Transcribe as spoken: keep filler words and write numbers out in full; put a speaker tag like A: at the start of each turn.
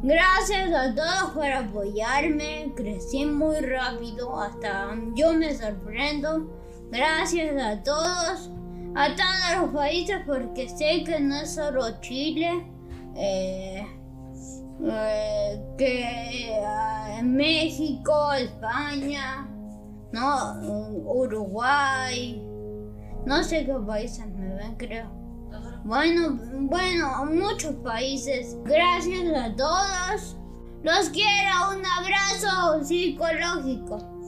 A: Gracias a todos por apoyarme. Crecí muy rápido, hasta yo me sorprendo. Gracias a todos, a todos los países, porque sé que no es solo Chile, eh, eh, que eh, México, España, no, Uruguay, no sé qué países me ven, creo. Bueno, bueno, muchos países. Gracias a todos. Los quiero. Un abrazo psicológico.